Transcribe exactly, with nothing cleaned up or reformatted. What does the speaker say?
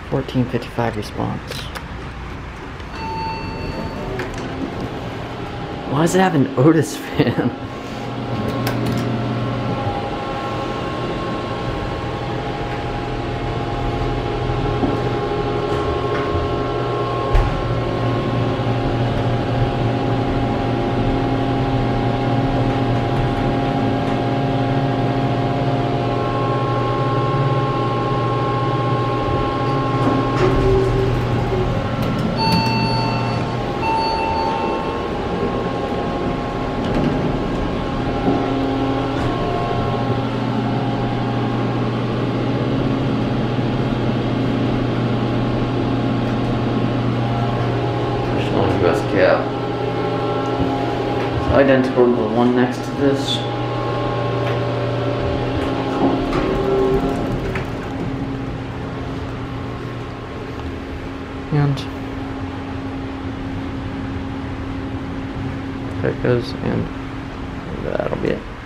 fourteen fifty-five response. Why does it have an Otis fan? U S cab. It's identical to the one next to this. And there it goes, and that'll be it.